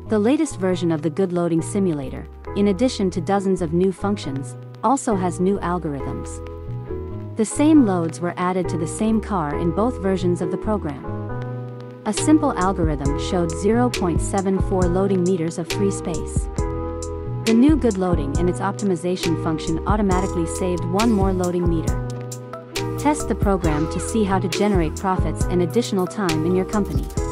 The latest version of the Goodloading simulator, in addition to dozens of new functions, also has new algorithms. The same loads were added to the same car in both versions of the program. A simple algorithm showed 0.74 loading meters of free space. The new Goodloading and its optimization function automatically saved one more loading meter. Test the program to see how to generate profits and additional time in your company.